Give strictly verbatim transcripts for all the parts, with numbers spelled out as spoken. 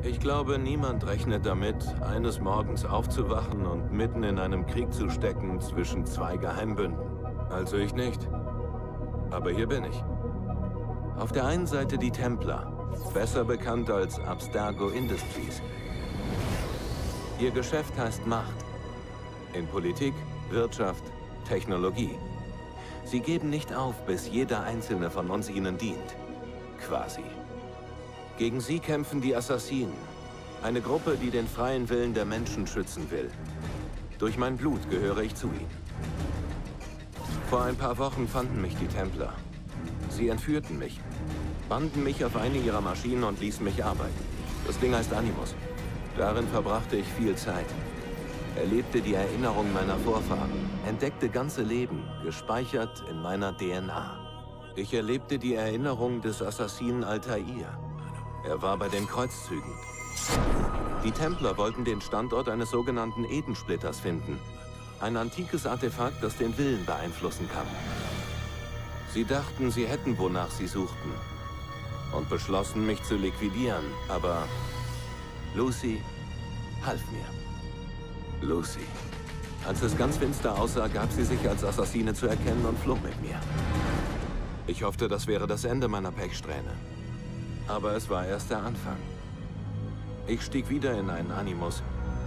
Ich glaube, niemand rechnet damit, eines Morgens aufzuwachen und mitten in einem Krieg zu stecken zwischen zwei Geheimbünden. Also ich nicht. Aber hier bin ich. Auf der einen Seite die Templer, besser bekannt als Abstergo Industries. Ihr Geschäft heißt Macht. In Politik, Wirtschaft, Technologie. Sie geben nicht auf, bis jeder einzelne von uns ihnen dient. Quasi. Gegen sie kämpfen die Assassinen. Eine Gruppe, die den freien Willen der Menschen schützen will. Durch mein Blut gehöre ich zu ihnen. Vor ein paar Wochen fanden mich die Templer. Sie entführten mich, banden mich auf eine ihrer Maschinen und ließen mich arbeiten. Das Ding heißt Animus. Darin verbrachte ich viel Zeit. Erlebte die Erinnerung meiner Vorfahren, entdeckte ganze Leben, gespeichert in meiner D N A. Ich erlebte die Erinnerung des Assassinen Altair. Er war bei den Kreuzzügen. Die Templer wollten den Standort eines sogenannten Edensplitters finden. Ein antikes Artefakt, das den Willen beeinflussen kann. Sie dachten, sie hätten, wonach sie suchten. Und beschlossen, mich zu liquidieren. Aber Lucy half mir. Lucy. Als es ganz finster aussah, gab sie sich als Assassine zu erkennen und flog mit mir. Ich hoffte, das wäre das Ende meiner Pechsträhne. Aber es war erst der Anfang. Ich stieg wieder in einen Animus.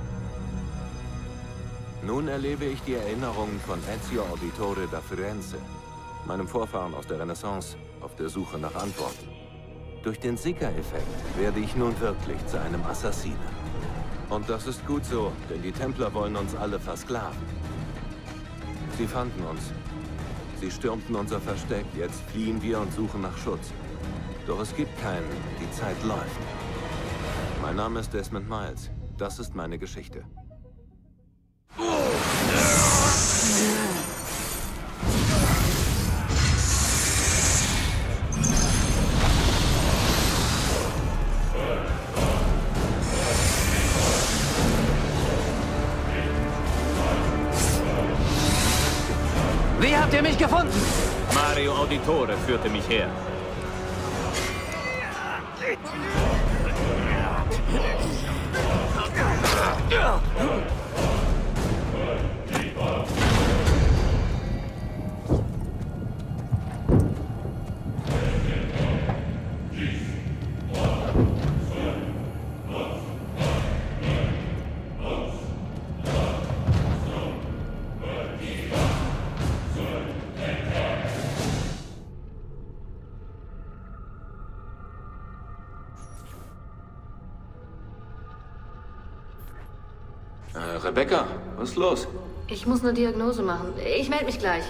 Nun erlebe ich die Erinnerungen von Ezio Auditore da Firenze, meinem Vorfahren aus der Renaissance, auf der Suche nach Antworten. Durch den Sicker-Effekt werde ich nun wirklich zu einem Assassinen. Und das ist gut so, denn die Templer wollen uns alle versklaven. Sie fanden uns. Sie stürmten unser Versteck, jetzt fliehen wir und suchen nach Schutz. Doch es gibt keinen, die Zeit läuft. Mein Name ist Desmond Miles. Das ist meine Geschichte. Wie habt ihr mich gefunden? Mario Auditore führte mich her. Äh, Rebecca, was ist los? Ich muss eine Diagnose machen. Ich melde mich gleich.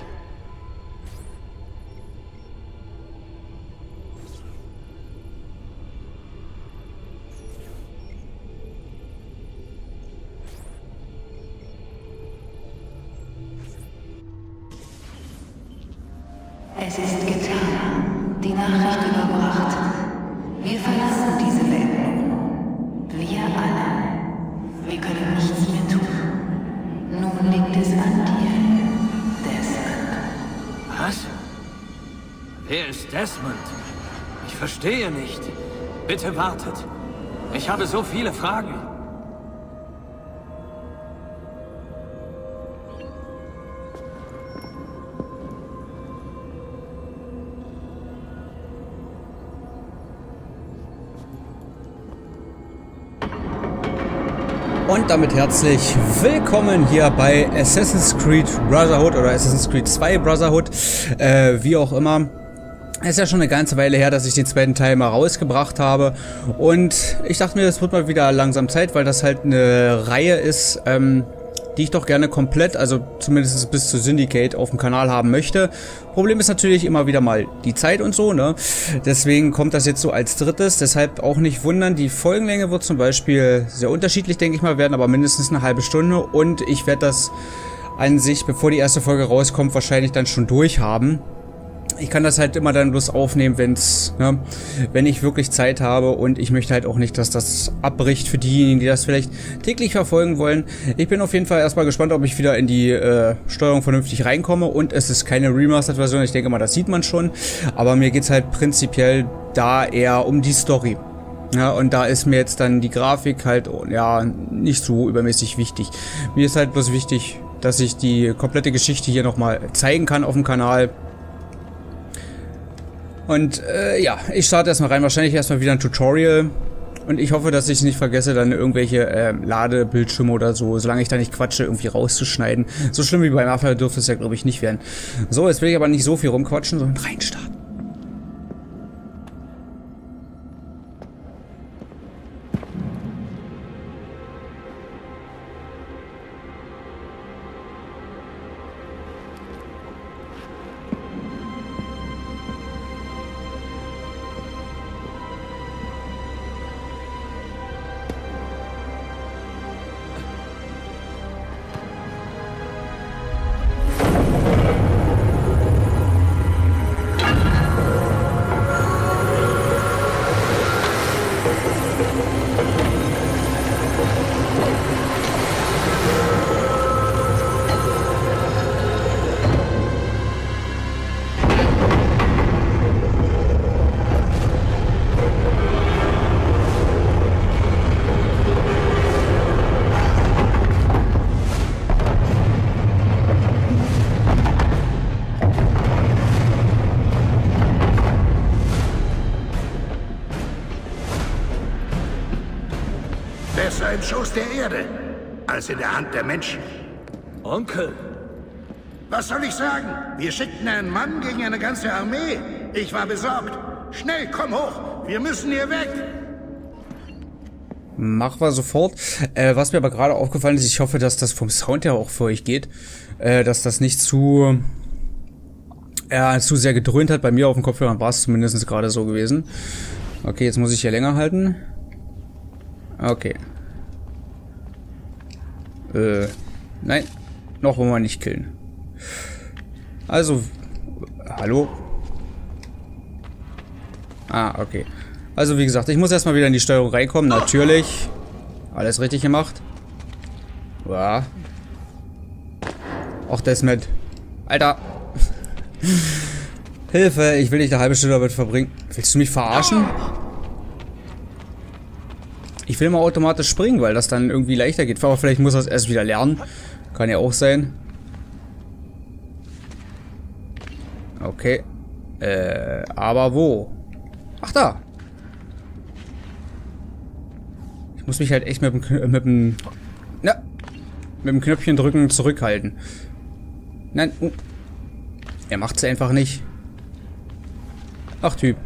Es ist getan. Die Nachricht überbracht. Wir verlassen diese Welt. Wir alle. Wir können nichts mehr tun. Nun liegt es an dir, Desmond. Was? Wer ist Desmond? Ich verstehe nicht. Bitte wartet. Ich habe so viele Fragen. Und damit herzlich willkommen hier bei Assassin's Creed Brotherhood oder Assassin's Creed zwei Brotherhood, äh, wie auch immer. Es ist ja schon eine ganze Weile her, dass ich den zweiten Teil mal rausgebracht habe und ich dachte mir, es wird mal wieder langsam Zeit, weil das halt eine Reihe ist, ähm, die ich doch gerne komplett, also zumindest bis zu Syndicate auf dem Kanal haben möchte. Problem ist natürlich immer wieder mal die Zeit und so, ne? Deswegen kommt das jetzt so als drittes, deshalb auch nicht wundern. Die Folgenlänge wird zum Beispiel sehr unterschiedlich, denke ich mal, werden aber mindestens eine halbe Stunde und ich werde das an sich, bevor die erste Folge rauskommt, wahrscheinlich dann schon durchhaben. Ich kann das halt immer dann bloß aufnehmen, wenn's, ne, wenn ich wirklich Zeit habe und ich möchte halt auch nicht, dass das abbricht für diejenigen, die das vielleicht täglich verfolgen wollen. Ich bin auf jeden Fall erstmal gespannt, ob ich wieder in die äh, Steuerung vernünftig reinkomme und es ist keine Remastered-Version, ich denke mal, das sieht man schon, aber mir geht's halt prinzipiell da eher um die Story. Ja, und da ist mir jetzt dann die Grafik halt, ja, nicht so übermäßig wichtig. Mir ist halt bloß wichtig, dass ich die komplette Geschichte hier nochmal zeigen kann auf dem Kanal. Und, äh, ja, ich starte erstmal rein. Wahrscheinlich erstmal wieder ein Tutorial. Und ich hoffe, dass ich nicht vergesse, dann irgendwelche äh, Ladebildschirme oder so, solange ich da nicht quatsche, irgendwie rauszuschneiden. So schlimm wie bei Mafia dürfte es ja, glaube ich, nicht werden. So, jetzt will ich aber nicht so viel rumquatschen, sondern reinstarten. Besser im Schoß der Erde, als in der Hand der Menschen. Onkel, Was soll ich sagen? Wir schickten einen Mann gegen eine ganze Armee. Ich war besorgt. Schnell, komm hoch. Wir müssen hier weg. Machen wir sofort. Äh, was mir aber gerade aufgefallen ist, ich hoffe, dass das vom Sound her auch für euch geht. Äh, dass das nicht zu, äh, zu sehr gedröhnt hat. Bei mir auf dem Kopfhörer war es zumindest gerade so gewesen. Okay, jetzt muss ich hier länger halten. Okay. Äh, nein. Noch wollen wir nicht killen. Also, hallo? Ah, okay. Also wie gesagt, ich muss erstmal wieder in die Steuerung reinkommen. Natürlich. Alles richtig gemacht. Ja. Auch Desmond. Alter. Hilfe, ich will nicht eine halbe Stunde damit verbringen. Willst du mich verarschen? Ich will mal automatisch springen, weil das dann irgendwie leichter geht. Aber vielleicht muss er es erst wieder lernen. Kann ja auch sein. Okay. Äh, aber wo? Ach, da. Ich muss mich halt echt mit dem, mit dem, na, mit dem Knöpfchen drücken zurückhalten. Nein, uh. Er macht es einfach nicht. Ach, Typ.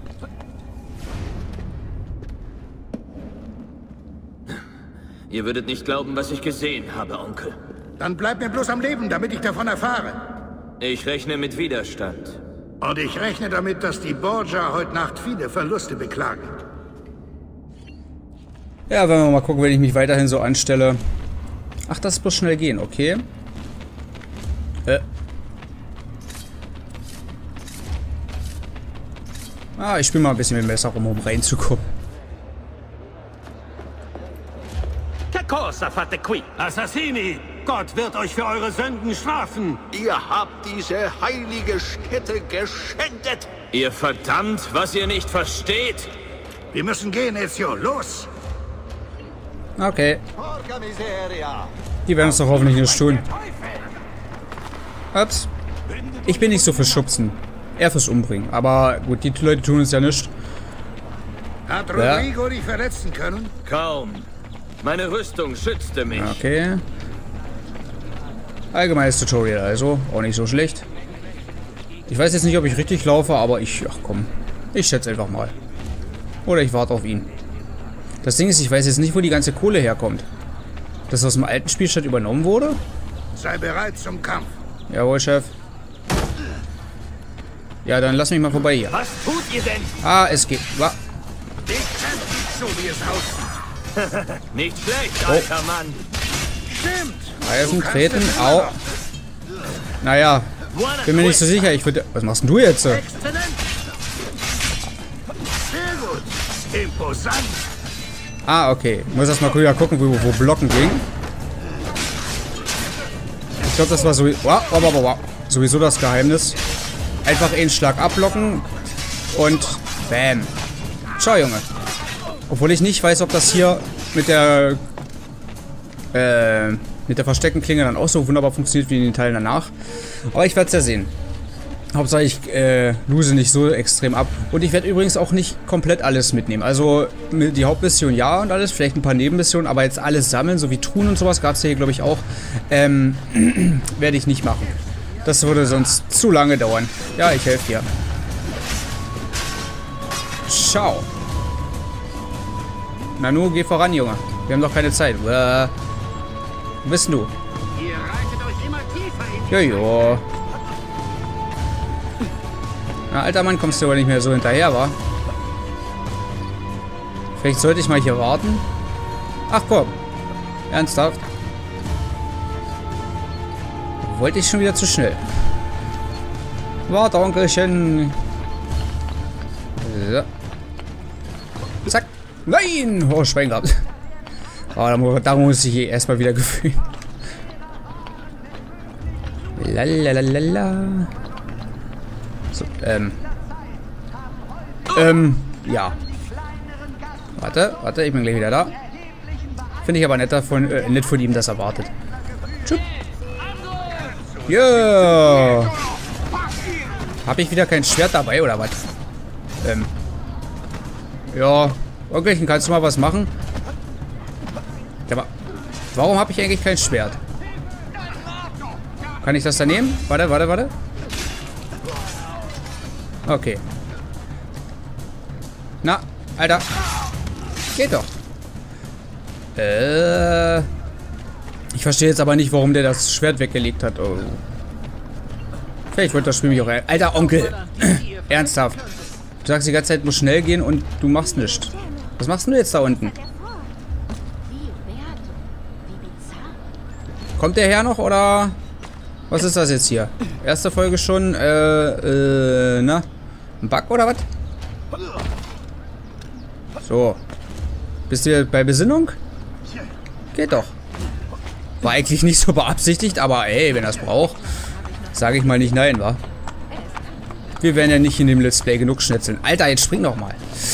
ihr würdet nicht glauben, was ich gesehen habe, Onkel. Dann bleib mir bloß am Leben, damit ich davon erfahre. Ich rechne mit Widerstand. Und ich rechne damit, dass die Borgia heute Nacht viele Verluste beklagen. Ja, wenn wir mal gucken, wenn ich mich weiterhin so anstelle. Ach, das muss schnell gehen, okay. Äh. Ah, ich spiele mal ein bisschen mit dem Messer rum, um reinzukommen. Che cosa fate qui? Assassini! Gott wird euch für eure Sünden strafen! Ihr habt diese heilige Stätte geschändet! Ihr verdammt, was ihr nicht versteht! Wir müssen gehen, Ezio. Los! Okay. Die werden es doch hoffentlich nicht tun. Ups. Ich bin nicht so fürs Schubsen. Eher fürs Umbringen. Aber gut, die Leute tun es ja nicht. Hat Rodrigo ja. dich verletzen können? Kaum. Meine Rüstung schützte mich. Okay. Allgemeines Tutorial, also. Auch nicht so schlecht. Ich weiß jetzt nicht, ob ich richtig laufe, aber ich... Ach komm. Ich schätze einfach mal. Oder ich warte auf ihn. Das Ding ist, ich weiß jetzt nicht, wo die ganze Kohle herkommt. Das aus dem alten Spielstand übernommen wurde? Sei bereit zum Kampf. Jawohl, Chef. Ja, dann lass mich mal vorbei hier. Was tut ihr denn? Ah, es geht. Wa Ich kann nicht so, wie es aussieht. Nicht schlecht, Oh. alter Mann. Stimmt. Eisen, Du kannst treten, es immer au. noch. Naja, bin mir nicht so sicher. Ich würde. Was machst denn du jetzt? Exzellent. Sehr gut. Imposant. Ah, okay. Ich muss erstmal früher gucken, wo, wo Blocken ging. Ich glaube, das war so, wow, wow, wow, wow. sowieso das Geheimnis. Einfach einen Schlag abblocken und bam. Ciao, Junge. Obwohl ich nicht weiß, ob das hier mit der äh, mit der versteckten Klinge dann auch so wunderbar funktioniert wie in den Teilen danach. Aber ich werde es ja sehen. Hauptsache ich äh, lose nicht so extrem ab. Und ich werde übrigens auch nicht komplett alles mitnehmen. Also die Hauptmission ja und alles, vielleicht ein paar Nebenmissionen, aber jetzt alles sammeln, so wie Truhen und sowas, gab es hier glaube ich auch, ähm, werde ich nicht machen. Das würde sonst zu lange dauern. Ja, ich helfe dir. Ciao. Nanu, geh voran, Junge. Wir haben doch keine Zeit. Äh, wo bist du? Jojo. Na, alter Mann, kommst du aber nicht mehr so hinterher, wa? Vielleicht sollte ich mal hier warten. Ach komm. Ernsthaft? Wollte ich schon wieder zu schnell. Warte, Onkelchen. So. Zack. Nein! Oh, Schwein gehabt. Oh, da muss ich hier erstmal wieder gefühlen. Lalalala. So, ähm. Ähm, ja. Warte, warte, ich bin gleich wieder da. Finde ich aber nett, davon, äh, nett von ihm, das erwartet. Tschüpp. Yeah. Habe ich wieder kein Schwert dabei, oder was? Ähm. Ja. Onkelchen, kannst du mal was machen? Aber warum habe ich eigentlich kein Schwert? Kann ich das da nehmen? Warte, warte, warte. Okay. Na, Alter. Geht doch. Äh. Ich verstehe jetzt aber nicht, warum der das Schwert weggelegt hat. Oh. Vielleicht wollte das Spiel mich auch... Alter, Onkel. Ernsthaft. Du sagst die ganze Zeit, muss schnell gehen und du machst nichts. Was machst du jetzt da unten? Kommt der Herr noch, oder... Was ist das jetzt hier? Erste Folge schon, äh, äh, na? Ein Bug oder was? So. Bist du bei Besinnung? Geht doch. War eigentlich nicht so beabsichtigt, aber ey, wenn er es braucht, sage ich mal nicht nein, wa? Wir werden ja nicht in dem Let's Play genug schnetzeln. Alter, jetzt spring doch mal.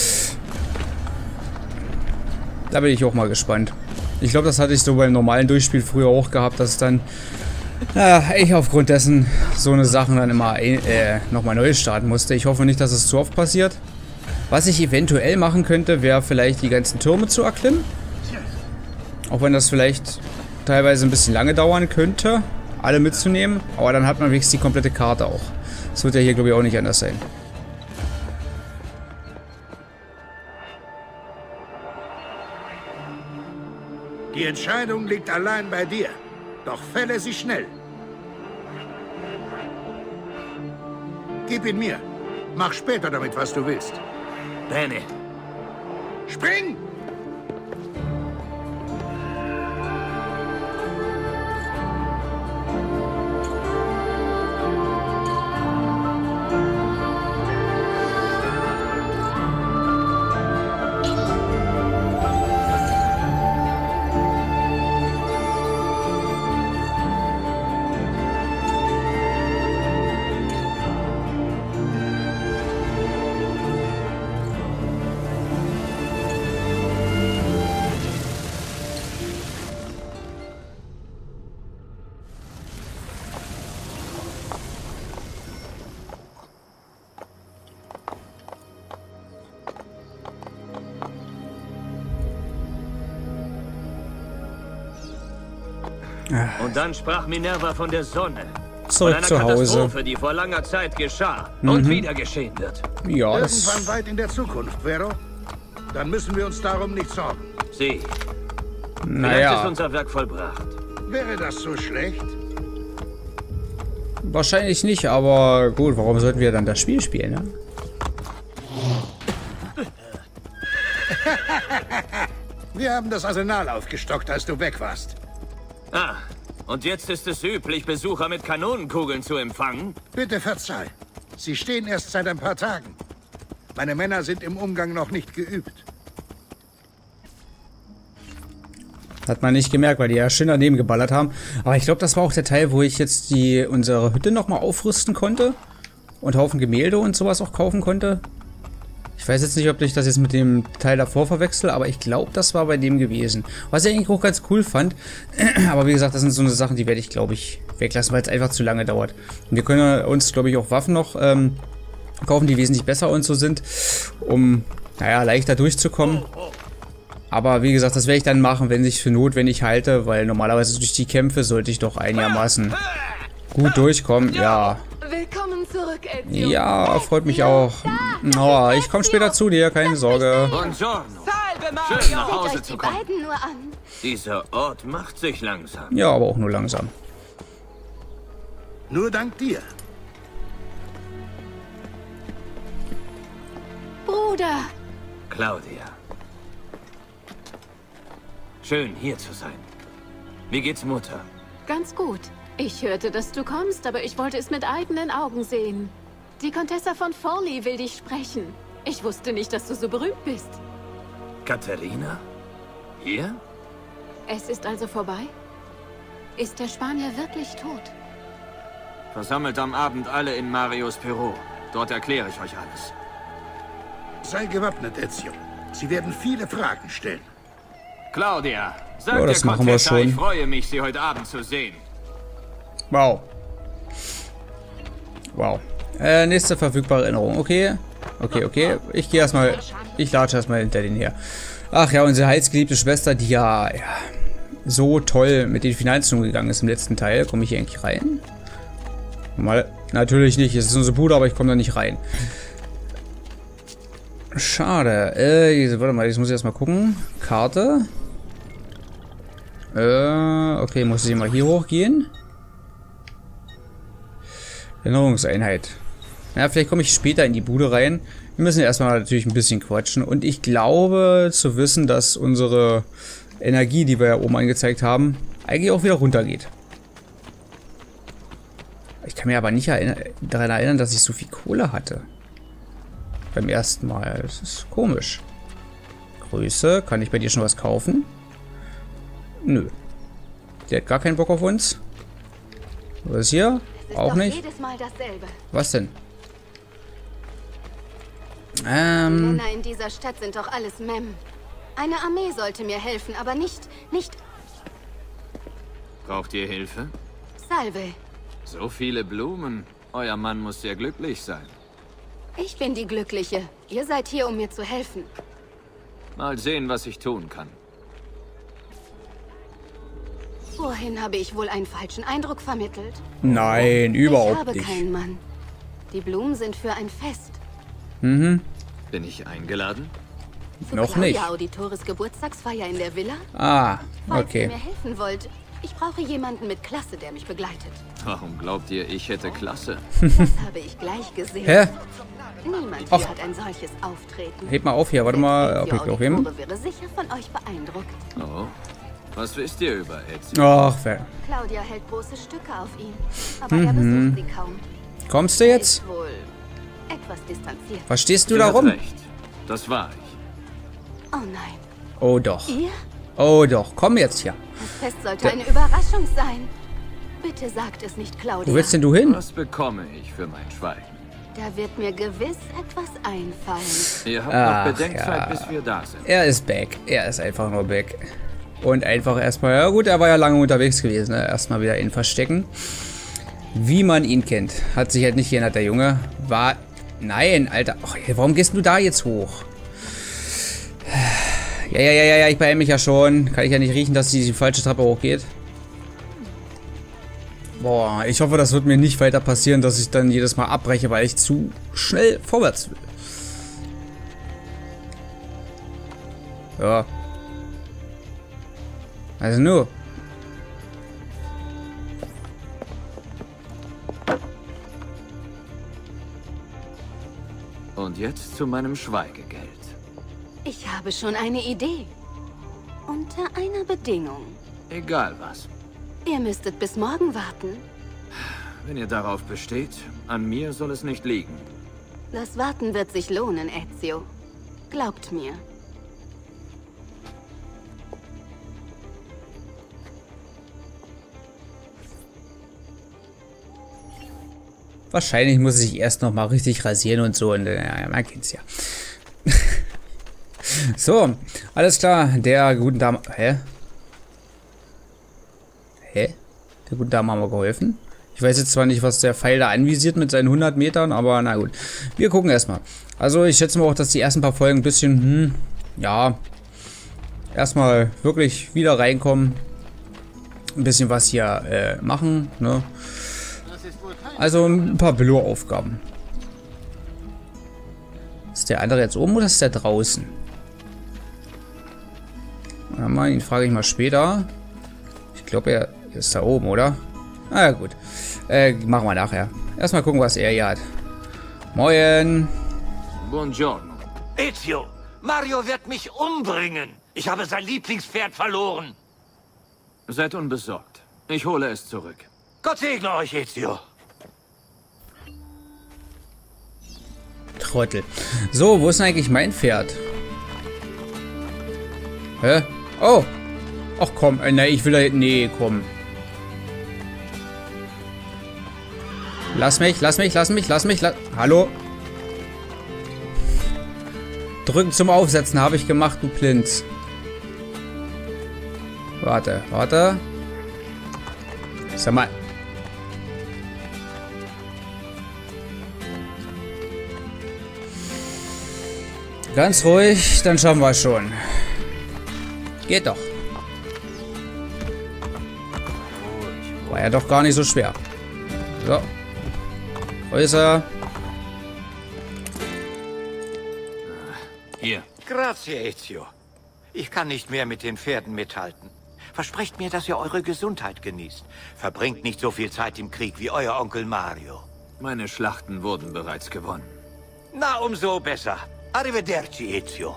Da bin ich auch mal gespannt. Ich glaube, das hatte ich so beim normalen Durchspiel früher auch gehabt, dass dann, naja, ich aufgrund dessen so eine Sachen dann immer äh, nochmal neu starten musste. Ich hoffe nicht, dass es zu oft passiert. Was ich eventuell machen könnte, wäre vielleicht die ganzen Türme zu erklimmen. Auch wenn das vielleicht teilweise ein bisschen lange dauern könnte, alle mitzunehmen. Aber dann hat man wenigstens die komplette Karte auch. Das wird ja hier, glaube ich, auch nicht anders sein. Die Entscheidung liegt allein bei dir. Doch fälle sie schnell. Gib ihn mir. Mach später damit, was du willst. Benny. Spring! Und dann sprach Minerva von der Sonne. Zurück von zu einer Hause. Katastrophe, die vor langer Zeit geschah Mhm. und wieder geschehen wird. Ja, Irgendwann das... weit in der Zukunft, Vero. Dann müssen wir uns darum nicht sorgen. Sieh, vielleicht ist Naja, unser Werk vollbracht. Wäre das so schlecht? wahrscheinlich nicht, aber gut, warum sollten wir dann das Spiel spielen, ne? Wir haben das Arsenal aufgestockt, als du weg warst. Ah, und jetzt ist es üblich, Besucher mit Kanonenkugeln zu empfangen? Bitte verzeih. Sie stehen erst seit ein paar Tagen. Meine Männer sind im Umgang noch nicht geübt. Hat man nicht gemerkt, weil die ja schön daneben geballert haben. Aber ich glaube, das war auch der Teil, wo ich jetzt die unsere Hütte nochmal aufrüsten konnte. Und Haufen Gemälde und sowas auch kaufen konnte. Ich weiß jetzt nicht, ob ich das jetzt mit dem Teil davor verwechsel, aber ich glaube, das war bei dem gewesen. Was ich eigentlich auch ganz cool fand. Aber wie gesagt, das sind so eine Sachen, die werde ich, glaube ich, weglassen, weil es einfach zu lange dauert. Und wir können uns, glaube ich, auch Waffen noch ähm, kaufen, die wesentlich besser und so sind, um, naja, leichter durchzukommen. Aber wie gesagt, das werde ich dann machen, wenn ich für notwendig halte, weil normalerweise durch die Kämpfe sollte ich doch einigermaßen gut durchkommen. Ja. Willkommen zurück, Ezio. Ja, freut mich auch. Oh, ich komme später zu dir, keine Sorge. Buongiorno. Salve, Mario. Schön nach Seht Hause euch zu die kommen. beiden nur an. Dieser Ort macht sich langsam. Ja, aber auch nur langsam. Nur dank dir. Bruder. Claudia. Schön, hier zu sein. Wie geht's Mutter? Ganz gut. Ich hörte, dass du kommst, aber ich wollte es mit eigenen Augen sehen. Die Contessa von Forli will dich sprechen. Ich wusste nicht, dass du so berühmt bist. Katharina? Hier? Es ist also vorbei? Ist der Spanier wirklich tot? Versammelt am Abend alle in Marios Büro. Dort erkläre ich euch alles. Sei gewappnet, Ezio. Sie werden viele Fragen stellen. Claudia, sag Ja, das der machen wir Contessa, schon. ich freue mich, sie heute Abend zu sehen. Wow. Wow. Äh, nächste verfügbare Erinnerung. Okay. Okay, okay. Ich gehe erstmal. Ich latsche erstmal hinter den her. Ach ja, unsere heißgeliebte Schwester, die ja, ja so toll mit den Finanzen umgegangen ist im letzten Teil. Komme ich hier eigentlich rein? Mal, natürlich nicht. Es ist unsere Bude, aber ich komme da nicht rein. Schade. Äh, warte mal, jetzt muss ich erstmal gucken. Karte. Äh, okay, muss ich mal hier hochgehen. Erinnerungseinheit. Ja, vielleicht komme ich später in die Bude rein. Wir müssen ja erstmal natürlich ein bisschen quatschen. Und ich glaube zu wissen, dass unsere Energie, die wir ja oben angezeigt haben, eigentlich auch wieder runtergeht. Ich kann mir aber nicht erinner- daran erinnern, dass ich so viel Kohle hatte. Beim ersten Mal. Das ist komisch. Größe. Kann ich bei dir schon was kaufen? Nö. Der hat gar keinen Bock auf uns. Was ist hier? Auch nicht. Jedes Mal dasselbe. Was denn? Die Ähm. Männer in dieser Stadt sind doch alles Mem. Eine Armee sollte mir helfen, aber nicht, nicht Braucht ihr Hilfe? Salve. So viele Blumen. Euer Mann muss sehr glücklich sein. Ich bin die Glückliche. Ihr seid hier, um mir zu helfen. Mal sehen, was ich tun kann. Vorhin habe ich wohl einen falschen Eindruck vermittelt. Nein, Ich überhaupt habe nicht. keinen Mann. Die Blumen sind für ein Fest. Mhm. Bin ich eingeladen? Zu Noch Claudia nicht. Auditores Geburtstagsfeier in der Villa. Ah, Falls ihr okay. mir helfen wollt, ich brauche jemanden mit Klasse, der mich begleitet. Warum glaubt ihr, ich hätte Klasse? Das habe ich gleich gesehen. Hä? Niemand Ach. hier hat ein solches Auftreten. Heb mal auf hier, warte mal, ob ich Ezio aufheben. Auditore wäre sicher von euch beeindruckt. Oh. Was wisst ihr über Ezio? Ach, wer. Claudia hält große Stücke auf ihn, aber er besucht sie kaum. Kommst du Er jetzt? ist wohl etwas distanziert. Was stehst du Sie da hat rum? recht. Das war ich. Oh nein. Oh doch. Ihr? Oh doch. Komm jetzt hier. Das Fest sollte eine Überraschung sein. Bitte sagt es nicht, Claudia. Wo willst denn du hin? Was bekomme ich für mein Schweigen? Da wird mir gewiss etwas einfallen. Ihr habt Ach, noch Bedenkzeit, ja. bis wir da sind. Er ist back. Er ist einfach nur back. Und einfach erstmal, ja gut, er war ja lange unterwegs gewesen. Ne? Erstmal wieder ihn verstecken. Wie man ihn kennt. Hat sich halt nicht geändert, der Junge. War. Nein, Alter. Ach, warum gehst du da jetzt hoch? Ja, ja, ja, ja, ja, ich beeile mich ja schon. Kann ich ja nicht riechen, dass die falsche Treppe hochgeht. Boah, ich hoffe, das wird mir nicht weiter passieren, dass ich dann jedes Mal abbreche, weil ich zu schnell vorwärts will. Ja. Also nur. Und jetzt zu meinem Schweigegeld. Ich habe schon eine Idee. Unter einer Bedingung. Egal was. Ihr müsstet bis morgen warten. Wenn ihr darauf besteht, an mir soll es nicht liegen. Das Warten wird sich lohnen, Ezio. Glaubt mir. Wahrscheinlich muss ich erst noch mal richtig rasieren und so. Und, ja, man kennt's ja. So, alles klar. Der guten Dame... Hä? Hä? Der guten Dame haben wir geholfen. Ich weiß jetzt zwar nicht, was der Pfeil da anvisiert mit seinen hundert Metern, aber na gut. Wir gucken erstmal. Also ich schätze mal auch, dass die ersten paar Folgen ein bisschen, hm, ja, erstmal wirklich wieder reinkommen. Ein bisschen was hier äh, machen, ne? Also ein paar Billo-Aufgaben. Ist der andere jetzt oben oder ist der draußen? Ja, mal, ihn frage ich mal später. Ich glaube, er ist da oben, oder? Ah ja, gut. Äh, machen wir nachher. Erstmal gucken, was er hier hat. Moin. Buongiorno. Ezio, Mario wird mich umbringen. Ich habe sein Lieblingspferd verloren. Seid unbesorgt. Ich hole es zurück. Gott segne euch, Ezio. Trottel. So, wo ist denn eigentlich mein Pferd? Hä? Oh. Ach komm, äh, ne, ich will da... Nee, komm. Lass mich, lass mich, lass mich, lass mich, lass... Hallo? Drücken zum Aufsetzen habe ich gemacht, du Plinz. Warte, warte. Sag mal. Ganz ruhig, dann schaffen wir es schon. Geht doch. War ja doch gar nicht so schwer. So. Größer. Hier. Grazie, Ezio. Ich kann nicht mehr mit den Pferden mithalten. Versprecht mir, dass ihr eure Gesundheit genießt. Verbringt nicht so viel Zeit im Krieg wie euer Onkel Mario. Meine Schlachten wurden bereits gewonnen. Na, umso besser. Arrivederci, Ezio.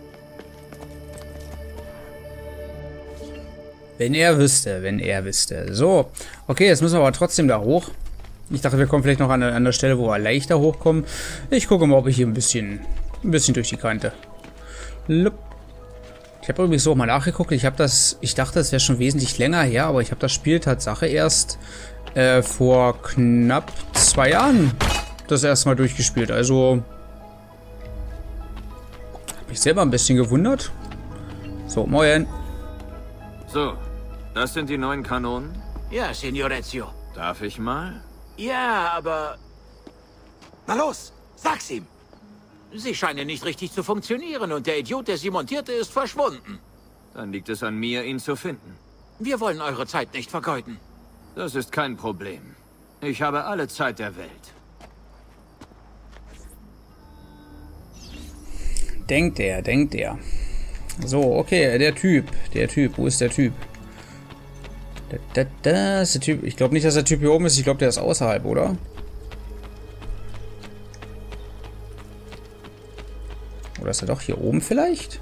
Wenn er wüsste, wenn er wüsste. So, okay, jetzt müssen wir aber trotzdem da hoch. Ich dachte, wir kommen vielleicht noch an, an der Stelle, wo wir leichter hochkommen. Ich gucke mal, ob ich hier ein bisschen, ein bisschen durch die Kante. Lup. Ich habe übrigens so mal nachgeguckt. Ich habe das, ich dachte, es wäre schon wesentlich länger her, aber ich habe das Spiel Tatsache erst äh, vor knapp zwei Jahren das erste Mal durchgespielt. Also habe mich selber ein bisschen gewundert. So, moin. So, das sind die neuen Kanonen? Ja, Signor Ezio. Darf ich mal? Ja, aber... Na los, sag's ihm. Sie scheinen nicht richtig zu funktionieren und der Idiot, der sie montierte, ist verschwunden. Dann liegt es an mir, ihn zu finden. Wir wollen eure Zeit nicht vergeuden. Das ist kein Problem. Ich habe alle Zeit der Welt. Denkt er, denkt er. So, okay, der Typ. Der Typ, wo ist der Typ? Da, da, da ist der Typ. Ich glaube nicht, dass der Typ hier oben ist. Ich glaube, der ist außerhalb, oder? Oder ist er doch hier oben vielleicht?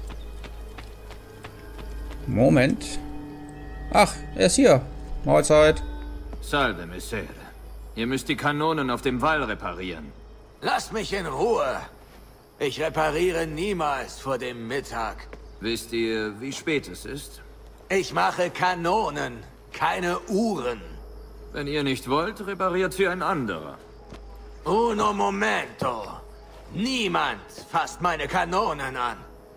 Moment. Ach, er ist hier. Mahlzeit. Salve, Messere. Ihr müsst die Kanonen auf dem Wall reparieren. Lasst mich in Ruhe. Ich repariere niemals vor dem Mittag. Wisst ihr, wie spät es ist? Ich mache Kanonen, keine Uhren. Wenn ihr nicht wollt, repariert sie ein anderer. Uno momento. Niemand fasst meine Kanonen an.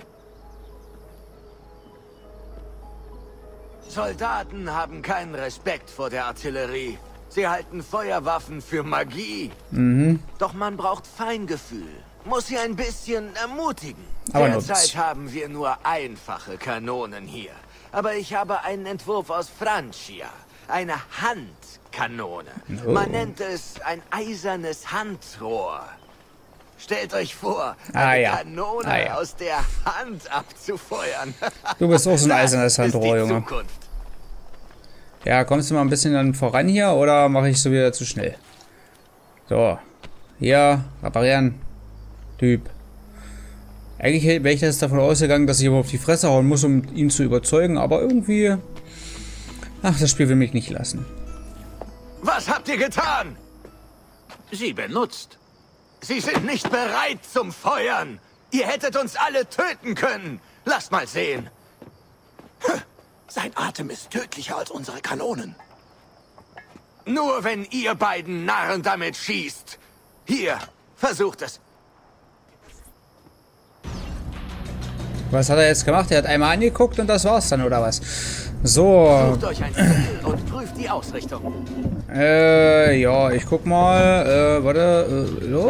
Soldaten haben keinen Respekt vor der Artillerie. Sie halten Feuerwaffen für Magie. Mhm. Doch man braucht Feingefühl. Muss sie ein bisschen ermutigen. Aber Derzeit haben wir nur einfache Kanonen hier. Aber ich habe einen Entwurf aus Francia. Eine Handkanone. Oh. Man nennt es ein eisernes Handrohr. Stellt euch vor, eine ah, ja. Kanone ah, ja. aus der Hand abzufeuern. Du bist auch so ein eisernes Handrohr, Junge. Zukunft. Ja, kommst du mal ein bisschen dann voran hier oder mache ich so wieder zu schnell? So. Hier, reparieren. Typ. Eigentlich wäre ich jetzt davon ausgegangen, dass ich aber auf die Fresse hauen muss, um ihn zu überzeugen, aber irgendwie... Ach, das Spiel will mich nicht lassen. Was habt ihr getan? Sie benutzt. Sie sind nicht bereit zum Feuern. Ihr hättet uns alle töten können. Lasst mal sehen. Sein Atem ist tödlicher als unsere Kanonen. Nur wenn ihr beiden Narren damit schießt. Hier, versucht es. Was hat er jetzt gemacht? Er hat einmal angeguckt und das war's dann, oder was? So. Sucht euch ein Ziel und prüft die Ausrichtung. Äh, ja, ich guck mal. Äh, warte. Äh, so.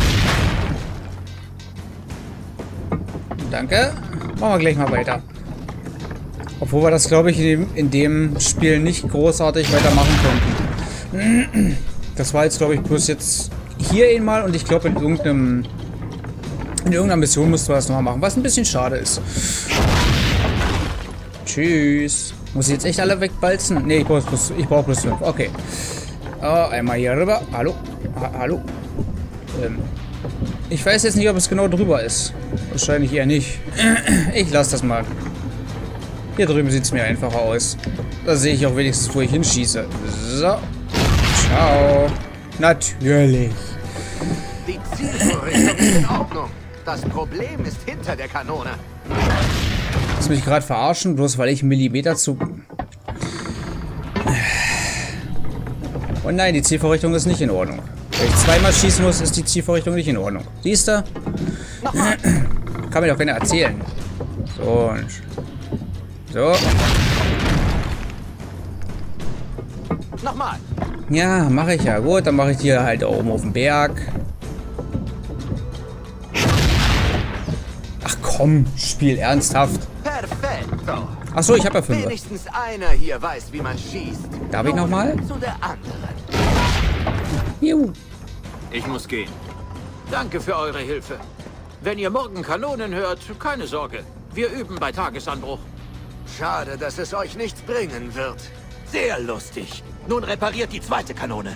Danke. Machen wir gleich mal weiter. Obwohl wir das, glaube ich, in dem, in dem Spiel nicht großartig weitermachen konnten. Das war jetzt, glaube ich, bloß jetzt hier einmal und ich glaube, in irgendeinem in irgendeiner Mission mussten wir das nochmal machen, was ein bisschen schade ist. Tschüss. Muss ich jetzt echt alle wegbalzen? Ne, ich brauche bloß, ich brauch bloß fünf. Okay. Oh, einmal hier rüber. Hallo? Ha hallo? Ähm, ich weiß jetzt nicht, ob es genau drüber ist. Wahrscheinlich eher nicht. Ich lasse das mal. Hier drüben sieht es mir einfacher aus. Da sehe ich auch wenigstens, wo ich hinschieße. So. Ciao. Natürlich. Die Zielvorrichtung ist in Ordnung. Das Problem ist hinter der Kanone. Lass mich gerade verarschen, bloß weil ich einen Millimeter zu... Oh nein, die Zielvorrichtung ist nicht in Ordnung. Wenn ich zweimal schießen muss, ist die Zielvorrichtung nicht in Ordnung. Siehst du? Kann mir doch keiner erzählen. So und... So. Nochmal. Ja, mache ich ja. Gut, dann mache ich hier halt oben auf dem Berg. Ach komm, Spiel ernsthaft. Perfetto. Ach so, ich habe ja fünf. Wenigstens einer hier weiß, wie man schießt. Darf ich nochmal? Zu der anderen. Juhu. Ich muss gehen. Danke für eure Hilfe. Wenn ihr morgen Kanonen hört, keine Sorge. Wir üben bei Tagesanbruch. Schade, dass es euch nichts bringen wird. Sehr lustig. Nun repariert die zweite Kanone.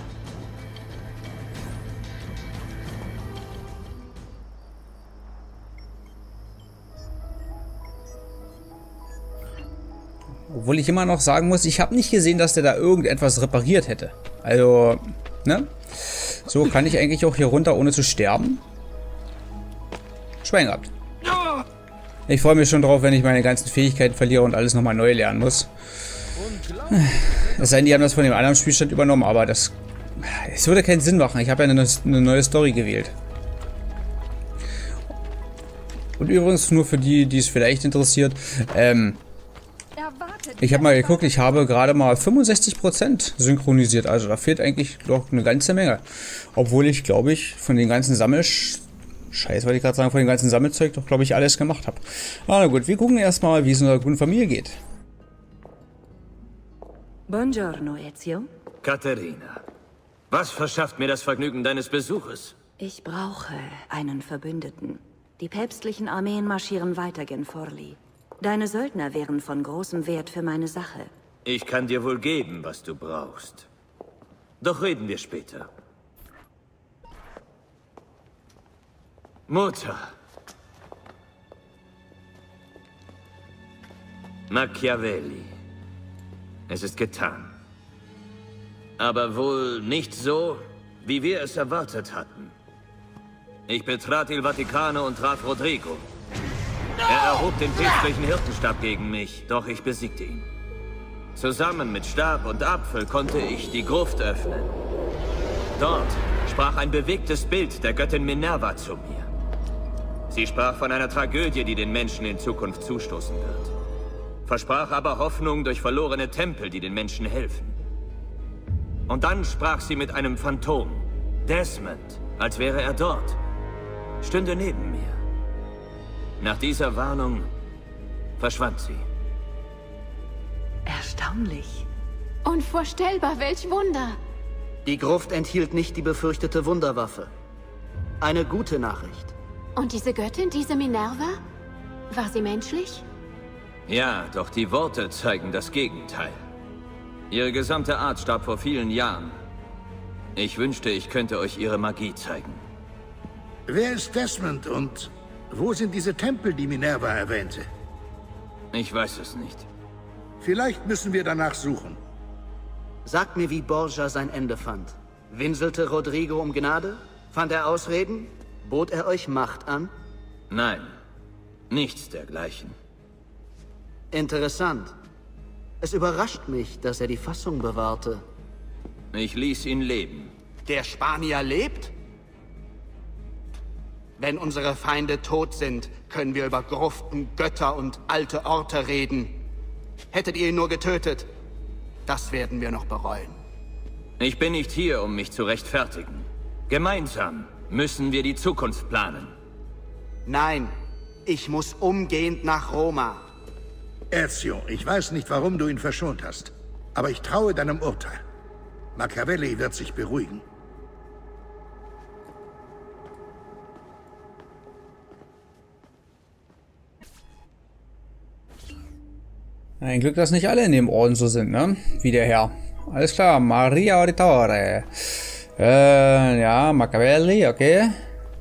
Obwohl ich immer noch sagen muss, ich habe nicht gesehen, dass der da irgendetwas repariert hätte. Also, ne? So kann ich eigentlich auch hier runter, ohne zu sterben. Schwein gehabt. Ich freue mich schon drauf, wenn ich meine ganzen Fähigkeiten verliere und alles nochmal neu lernen muss. Es sei denn, die haben das von dem anderen Spielstand übernommen, aber das... Es würde keinen Sinn machen. Ich habe ja eine, eine neue Story gewählt. Und übrigens, nur für die, die es vielleicht interessiert, ähm... ich habe mal geguckt, ich habe gerade mal fünfundsechzig Prozent synchronisiert. Also da fehlt eigentlich noch eine ganze Menge. Obwohl ich, glaube ich, von den ganzen Sammelsch... Scheiß, wollte ich gerade sagen, von dem ganzen Sammelzeug doch, glaube ich, alles gemacht habe. Na gut, wir gucken erstmal, wie es in unserer guten Familie geht. Buongiorno, Ezio. Katharina, was verschafft mir das Vergnügen deines Besuches? Ich brauche einen Verbündeten. Die päpstlichen Armeen marschieren weiter gen Forli. Deine Söldner wären von großem Wert für meine Sache. Ich kann dir wohl geben, was du brauchst. Doch reden wir später. Mutter. Machiavelli. Es ist getan. Aber wohl nicht so, wie wir es erwartet hatten. Ich betrat Il Vaticano und traf Rodrigo. Er erhob den päpstlichen Hirtenstab gegen mich, doch ich besiegte ihn. Zusammen mit Stab und Apfel konnte ich die Gruft öffnen. Dort sprach ein bewegtes Bild der Göttin Minerva zu mir. Sie sprach von einer Tragödie, die den Menschen in Zukunft zustoßen wird. Versprach aber Hoffnung durch verlorene Tempel, die den Menschen helfen. Und dann sprach sie mit einem Phantom, Desmond, als wäre er dort, stünde neben mir. Nach dieser Warnung verschwand sie. Erstaunlich. Unvorstellbar, welch Wunder. Die Gruft enthielt nicht die befürchtete Wunderwaffe. Eine gute Nachricht. Und diese Göttin, diese Minerva? War sie menschlich? Ja, doch die Worte zeigen das Gegenteil. Ihre gesamte Art starb vor vielen Jahren. Ich wünschte, ich könnte euch ihre Magie zeigen. Wer ist Desmond und wo sind diese Tempel, die Minerva erwähnte? Ich weiß es nicht. Vielleicht müssen wir danach suchen. Sagt mir, wie Borgia sein Ende fand. Winselte Rodrigo um Gnade? Fand er Ausreden? Bot er euch Macht an? Nein, nichts dergleichen. Interessant. Es überrascht mich, dass er die Fassung bewahrte. Ich ließ ihn leben. Der Spanier lebt? Wenn unsere Feinde tot sind, können wir über Gruften, Götter und alte Orte reden. Hättet ihr ihn nur getötet, das werden wir noch bereuen. Ich bin nicht hier, um mich zu rechtfertigen. Gemeinsam müssen wir die Zukunft planen. Nein, ich muss umgehend nach Roma. Ezio, ich weiß nicht, warum du ihn verschont hast. Aber ich traue deinem Urteil. Machiavelli wird sich beruhigen. Ein Glück, dass nicht alle in dem Orden so sind, ne? Wie der Herr. Alles klar, Maria Auditore. Äh, ja, Machiavelli, okay.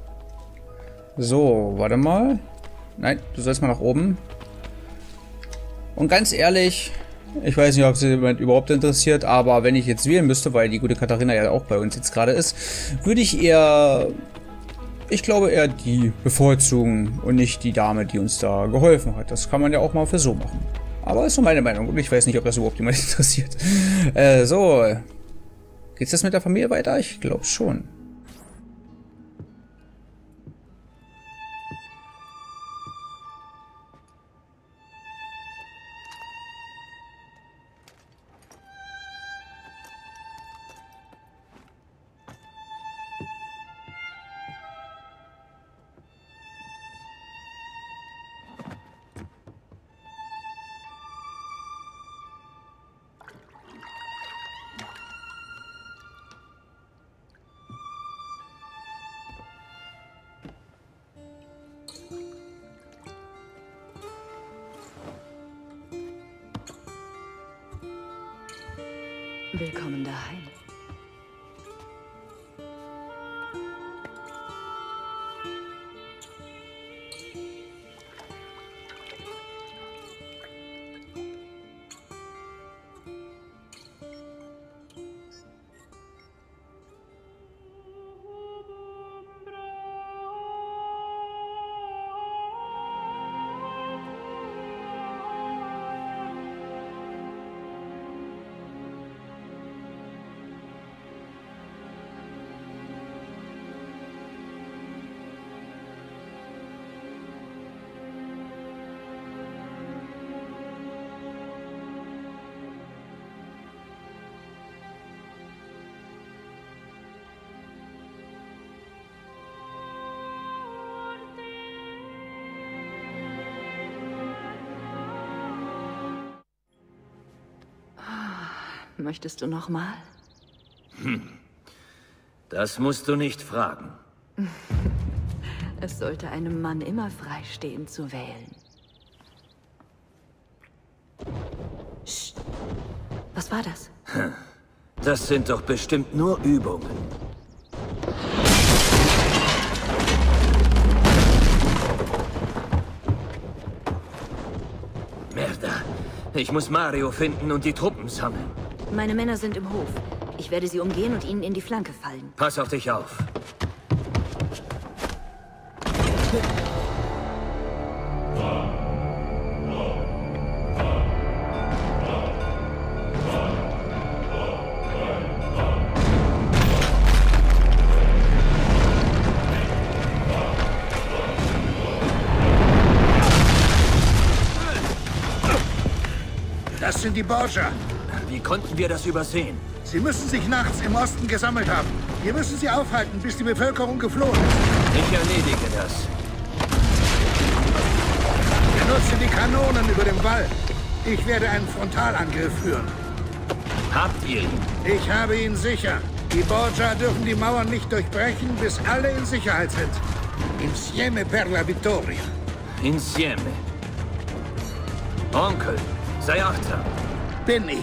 So, warte mal. Nein, du sollst mal nach oben. Und ganz ehrlich, ich weiß nicht, ob es jemand überhaupt interessiert, aber wenn ich jetzt wählen müsste, weil die gute Katharina ja auch bei uns jetzt gerade ist, würde ich eher, ich glaube eher die bevorzugen und nicht die Dame, die uns da geholfen hat. Das kann man ja auch mal für so machen. Aber ist so meine Meinung und ich weiß nicht, ob das überhaupt jemand interessiert. Äh, so. Geht's das mit der Familie weiter? Ich glaube schon. Willkommen daheim. Möchtest du noch mal? Hm. Das musst du nicht fragen. Es sollte einem Mann immer freistehen zu wählen. Psst. Was war das? Das sind doch bestimmt nur Übungen. Merda. Ich muss Mario finden und die Truppen sammeln. Meine Männer sind im Hof. Ich werde sie umgehen und ihnen in die Flanke fallen. Pass auf dich auf. Das sind die Borgia. Wie konnten wir das übersehen? Sie müssen sich nachts im Osten gesammelt haben. Wir müssen sie aufhalten, bis die Bevölkerung geflohen ist. Ich erledige das. Benutze die Kanonen über dem Wall. Ich werde einen Frontalangriff führen. Habt ihr ihn? Ich habe ihn sicher. Die Borgia dürfen die Mauern nicht durchbrechen, bis alle in Sicherheit sind. Insieme per la vittoria. Insieme. Onkel, sei achtsam. Bin ich.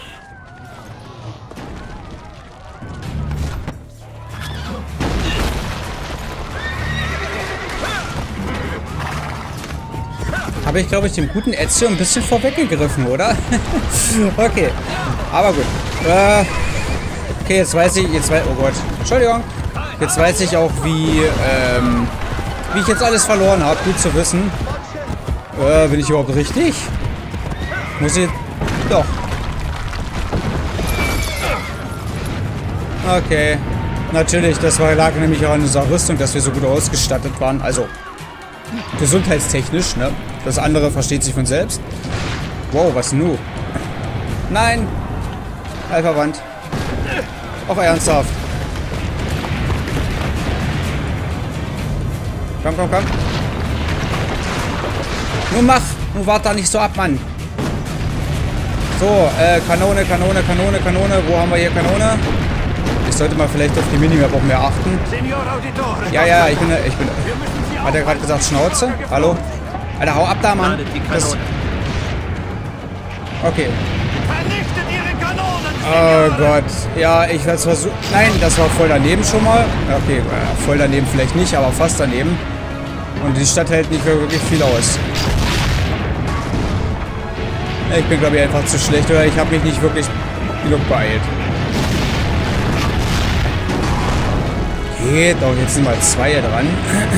Habe ich, glaube ich, dem guten Ezio ein bisschen vorweggegriffen, oder? Okay, aber gut. Äh, okay, jetzt weiß ich, jetzt weiß, oh Gott, Entschuldigung. Jetzt weiß ich auch, wie, ähm, wie ich jetzt alles verloren habe. Gut zu wissen. Äh, bin ich überhaupt richtig? Muss ich, doch. Okay. Natürlich, das war, lag nämlich auch an unserer Rüstung, dass wir so gut ausgestattet waren. Also, gesundheitstechnisch, ne? Das andere versteht sich von selbst. Wow, was nu? Nein! Alpha-Wand. Auch ernsthaft. Komm, komm, komm. Nun mach! Nun wart da nicht so ab, Mann. So, äh, Kanone, Kanone, Kanone, Kanone. Wo haben wir hier Kanone? Ich sollte mal vielleicht auf die Minimap auch mehr achten. Ja, ja, ich bin... Ich bin hat er gerade gesagt Schnauze? Hallo? Alter, hau ab da, Mann. Das, okay. Oh Gott. Ja, ich werde es versuchen... Nein, das war voll daneben schon mal. Okay, voll daneben vielleicht nicht, aber fast daneben. Und die Stadt hält nicht wirklich viel aus. Ich bin, glaube ich, einfach zu schlecht. Oder ich habe mich nicht wirklich genug beeilt. Geht doch, jetzt sind mal zwei hier dran.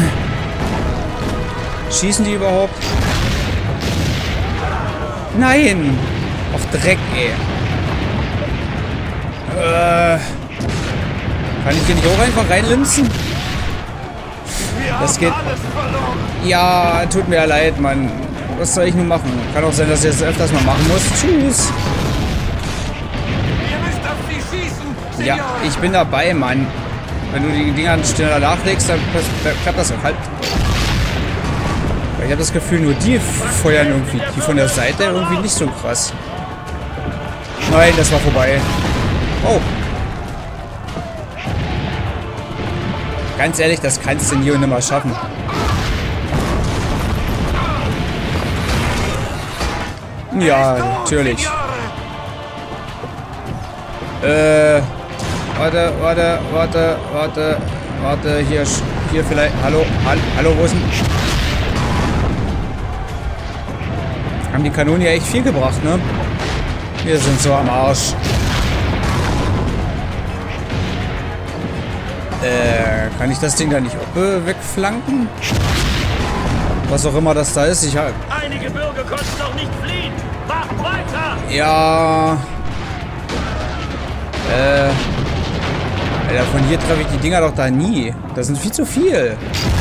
Schießen die überhaupt? Nein! Ach, Dreck, ey. Äh, kann ich hier nicht auch einfach reinlinsen? Das geht... Ja, tut mir leid, Mann. Was soll ich nun machen? Kann auch sein, dass ich das öfters mal machen muss. Tschüss. Ja, ich bin dabei, Mann. Wenn du die Dinger schneller nachlegst, dann klappt das auch halt. Weil ich habe das Gefühl, nur die feuern irgendwie. Die von der Seite irgendwie nicht so krass. Nein, das war vorbei. Oh. Ganz ehrlich, das kannst du nie und nimmer schaffen. Ja, natürlich. Äh... Warte, warte, warte, warte, warte, hier, hier vielleicht, hallo, hallo, hallo, wo ist denn? Haben die Kanonen ja echt viel gebracht, ne? Wir sind so am Arsch. Äh, kann ich das Ding da nicht äh, wegflanken? Was auch immer das da ist, ich habe... Einige Bürger konnten noch nicht fliehen! Macht weiter! Ja... Äh... Alter, von hier treffe ich die Dinger doch da nie. Das sind viel zu viel.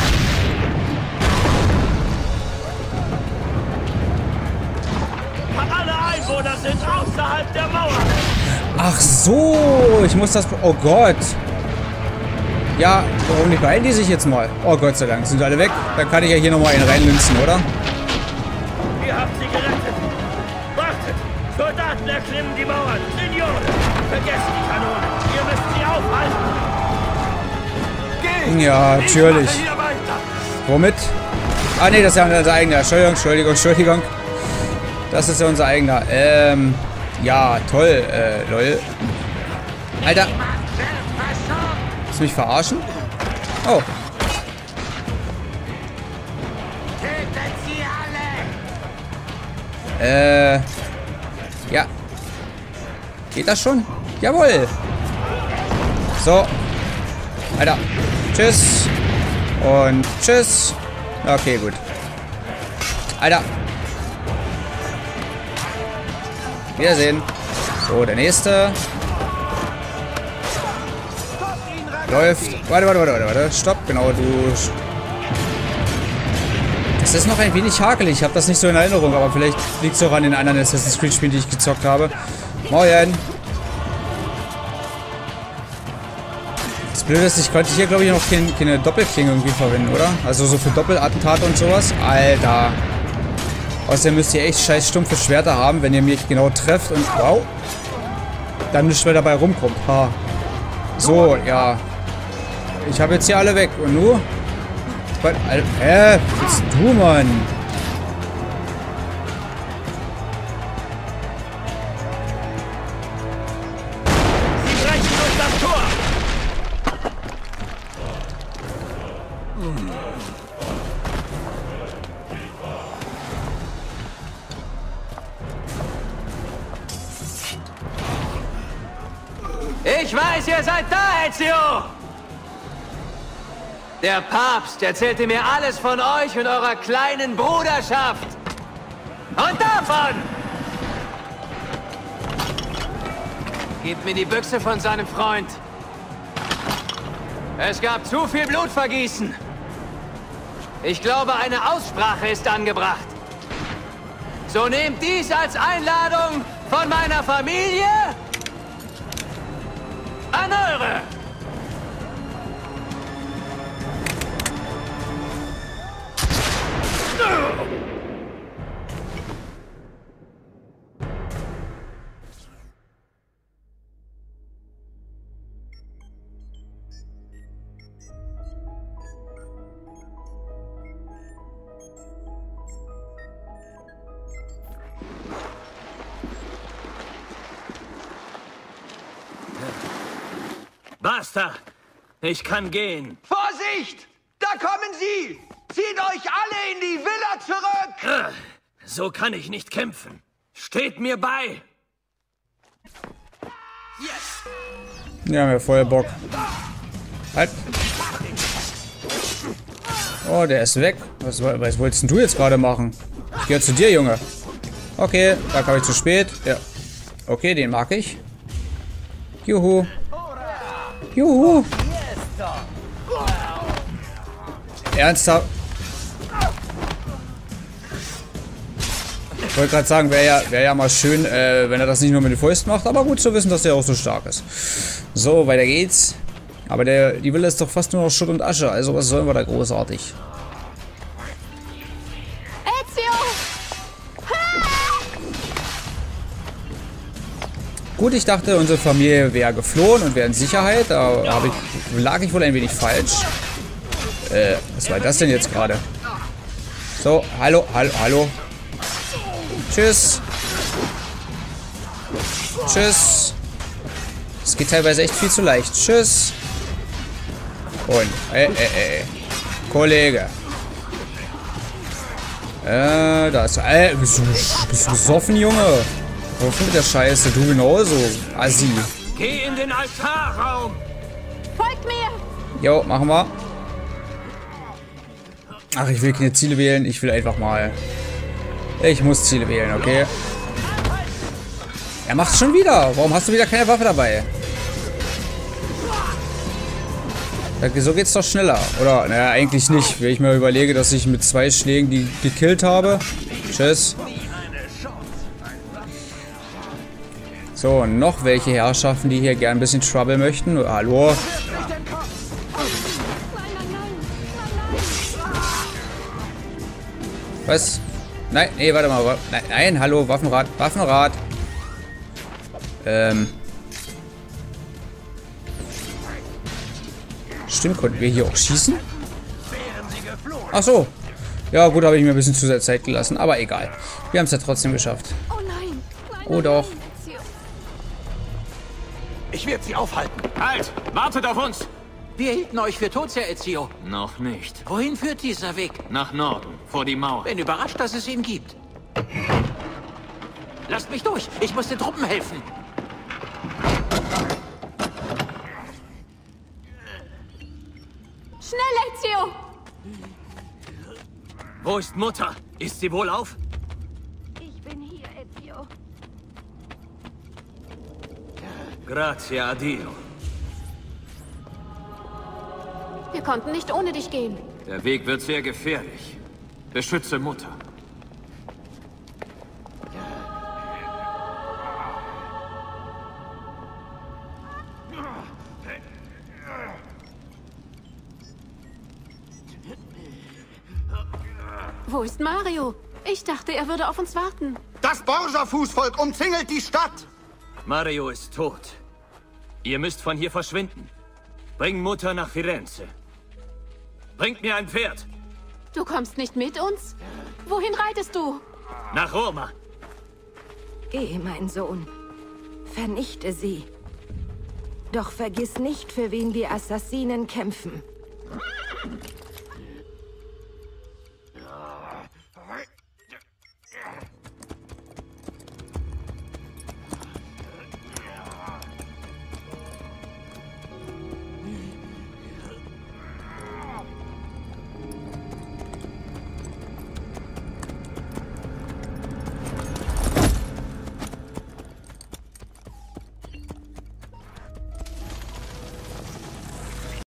Alle Einwohner sind außerhalb der Mauer. Ach so, ich muss das... Oh Gott. Ja, warum nicht beeilen die sich jetzt mal? Oh Gott sei Dank, sind alle weg. Dann kann ich ja hier nochmal einen reinlinsen, oder? Ihr habt sie gerettet. Wartet, Soldaten erklimmen die Mauern. Signore, vergesst die Kanone. Ihr müsst sie aufhalten. Geht! Ja, natürlich. Womit? Ah, nee, das ist ja unser eigener. Entschuldigung, Entschuldigung, Entschuldigung. Das ist ja unser eigener. Ähm, ja, toll, äh, lol. Alter. Willst du mich verarschen? Oh. Äh. Ja. Geht das schon? Jawohl. So. Alter. Tschüss. Und tschüss. Okay, gut. Alter. Wiedersehen. So, der nächste. Läuft. Warte, warte, warte, warte, warte. Stopp, genau, du. Das ist noch ein wenig hakelig. Ich habe das nicht so in Erinnerung, aber vielleicht liegt es auch an den anderen Assassin's Creed Spielen, die ich gezockt habe. Moin. Das Blöde ist, ich konnte hier, glaube ich, noch keine, keine Doppelklinge irgendwie verwenden, oder? Also so für Doppelattentate und sowas. Alter. Außerdem müsst ihr echt scheiß stumpfe Schwerter haben, wenn ihr mich genau trefft und wow. Dann nichts mehr dabei rumkommt. Ha. So, ja. Ich habe jetzt hier alle weg. Und nur? Hä? Was bist du, Mann? Sie brechen durch das Tor! Ich weiß, ihr seid da, Ezio! Der Papst erzählte mir alles von euch und eurer kleinen Bruderschaft. Und davon! Gebt mir die Büchse von seinem Freund. Es gab zu viel Blutvergießen. Ich glaube, eine Aussprache ist angebracht. So nehmt dies als Einladung von meiner Familie an eure. Basta! Ich kann gehen. Vorsicht! Da kommen sie! Zieht euch alle in die Villa zurück! So kann ich nicht kämpfen. Steht mir bei! Ja, haben wir voll Bock. Halt! Oh, der ist weg. Was, was wolltest denn du jetzt gerade machen? Ich gehöre zu dir, Junge. Okay, da kam ich zu spät. Ja. Okay, den mag ich. Juhu. Juhu. Ernsthaft? Ich wollte gerade sagen, wäre ja, wär ja mal schön, äh, wenn er das nicht nur mit den Fäusten macht. Aber gut zu wissen, dass der auch so stark ist. So, weiter geht's. Aber der, die Villa ist doch fast nur noch Schutt und Asche. Also was sollen wir da großartig? Gut, ich dachte, unsere Familie wäre geflohen und wäre in Sicherheit. Da hab ich, lag ich wohl ein wenig falsch. Äh, was war das denn jetzt gerade? So, hallo, hallo, hallo. Tschüss. Tschüss. Es geht teilweise echt viel zu leicht. Tschüss. Und, ey, ey, ey. Kollege. Äh, da ist, ey, bist du, bist du besoffen, Junge? Wofür mit der Scheiße? Du genauso, Assi. Geh in den Altarraum. Folgt mir. Jo, machen wir. Ach, ich will keine Ziele wählen. Ich will einfach mal... Ich muss Ziele wählen, okay? Er macht's schon wieder. Warum hast du wieder keine Waffe dabei? So geht's doch schneller. Oder, naja, eigentlich nicht. Wenn ich mir überlege, dass ich mit zwei Schlägen die gekillt habe. Tschüss. So, noch welche Herrschaften, die hier gern ein bisschen Trouble möchten. Hallo? Was? Nein, nee, warte mal. Nein, nein, hallo, Waffenrad. Waffenrad. Ähm. Stimmt, konnten wir hier auch schießen? Ach so. Ja, gut, habe ich mir ein bisschen zu sehr Zeit gelassen. Aber egal. Wir haben es ja trotzdem geschafft. Oh nein. Oh doch. Ich werde sie aufhalten. Halt! Wartet auf uns! Wir hielten euch für tot, Herr Ezio. Noch nicht. Wohin führt dieser Weg? Nach Norden, vor die Mauer. Bin überrascht, dass es ihn gibt. Lasst mich durch. Ich muss den Truppen helfen. Schnell, Ezio! Wo ist Mutter? Ist sie wohl auf? Ich bin hier, Ezio. Grazie a Dio. Wir konnten nicht ohne dich gehen. Der Weg wird sehr gefährlich. Beschütze Mutter. Wo ist Mario? Ich dachte, er würde auf uns warten. Das Borgia-Fußvolk umzingelt die Stadt! Mario ist tot. Ihr müsst von hier verschwinden. Bring Mutter nach Firenze. Bringt mir ein Pferd. Du kommst nicht mit uns? Wohin reitest du? Nach Roma. Geh, mein Sohn. Vernichte sie. Doch vergiss nicht, für wen die Assassinen kämpfen.